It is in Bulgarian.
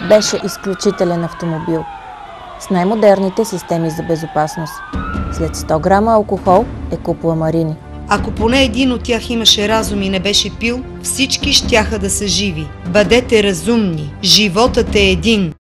Беше изключителен автомобил с най-модерните системи за безопасност. След 100 грама алкохол е купила Марини. Ако поне един от тях имаше разум и не беше пил, всички щяха да са живи. Бъдете разумни. Животът е един.